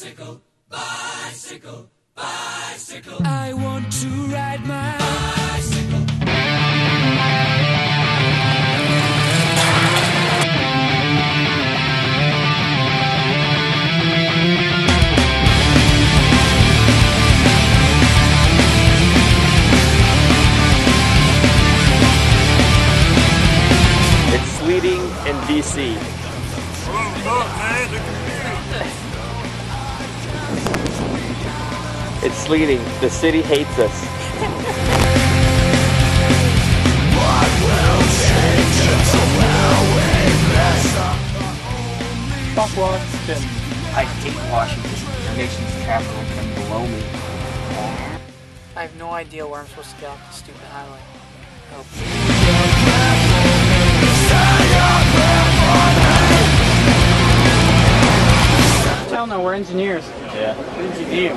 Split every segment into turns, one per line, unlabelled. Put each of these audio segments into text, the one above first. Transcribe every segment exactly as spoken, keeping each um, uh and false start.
Bicycle, bicycle, bicycle. I want to ride my bicycle.
It's Sleeting in D C It's sleeting. The city hates us.
Fuck Washington. I hate Washington. Our nation's capital can below me.
I have no idea where I'm supposed to get off the stupid highway. Oh. Hell no, we're engineers.
Yeah.
Engineers.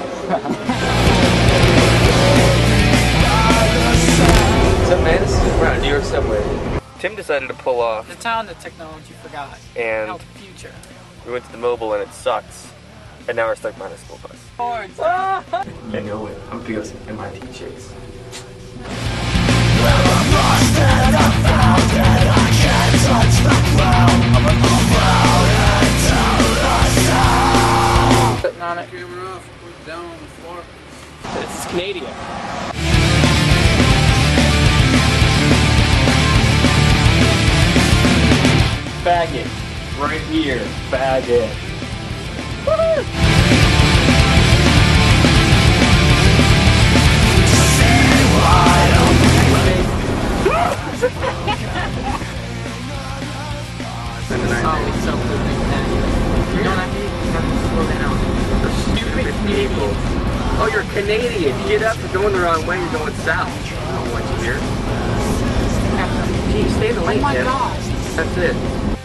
What's up, man? This is around New York subway. Tim decided to pull off,
The town that technology forgot.
and
Out the future.
we went to the mobile and it sucks. And now we're stuck behind a school bus.
Yeah, no way. I'm gonna go some M I T chicks.
Sitting on it. Camera off. We're down on the floor.
This is Canadian.
Faggot. Right here. Faggot.
Always so good like that. You know what I mean? You have to slow down.
Stupid people. Oh, you're Canadian. Get up. You're going the wrong way. You're going south. I don't want you here. Gee, stay in the lane,
Oh my
Tim.
gosh.
That's it.